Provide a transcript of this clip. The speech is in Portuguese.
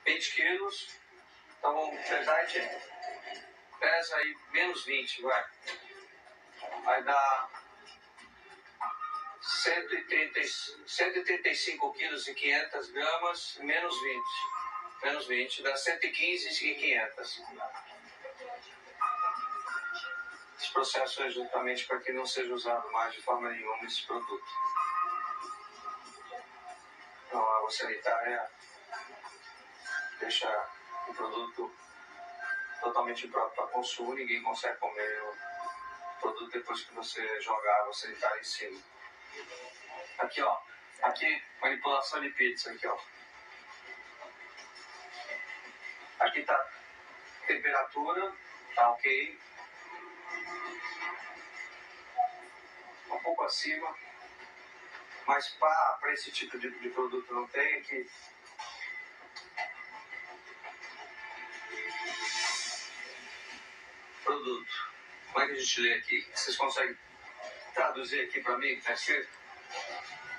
20 quilos. Então vamos pesar, a gente pesa aí menos 20, vai. Vai dar 135 quilos e 500 gramas, menos 20. Menos 20, dá 115 e 500. Esse processo é justamente para que não seja usado mais de forma nenhuma esse produto. Então, a água sanitária deixa o produto totalmente impróprio para consumo, ninguém consegue comer o produto depois que você joga a água sanitária em cima. Aqui, ó. Aqui, manipulação de pizza, aqui, ó. Aqui tá a temperatura, tá ok. Um pouco acima. Mas para esse tipo de produto não tem aqui. Produto. Como é que a gente lê aqui? Vocês conseguem traduzir aqui para mim? Tá escrito?